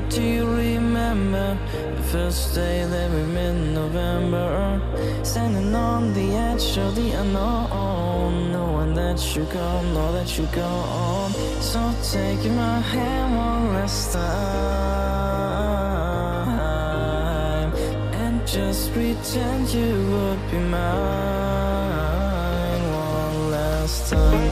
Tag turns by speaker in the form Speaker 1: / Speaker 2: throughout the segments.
Speaker 1: Do you remember the first day that we met in November? Standing on the edge of the unknown, knowing that you go, know that you go on. So take my hand one last time, and just pretend you would be mine one last time.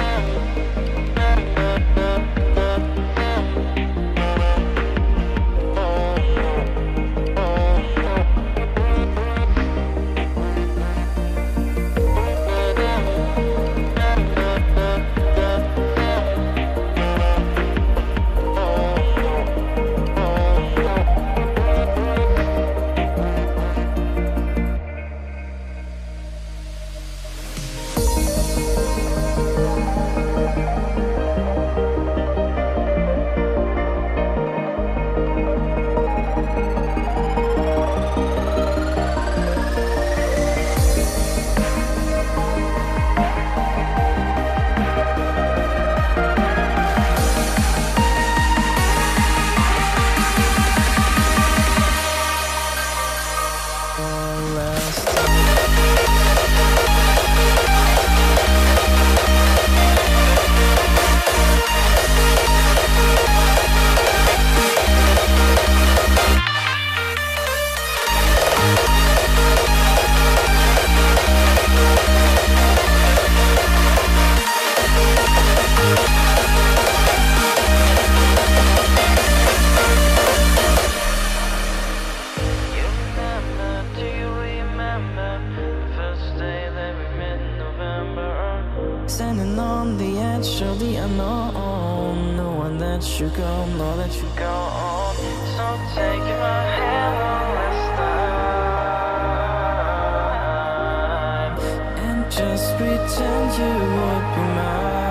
Speaker 1: Standing on the edge of the unknown, knowing that you go, know that you go on. So take my hand one last time, and just pretend you would be mine.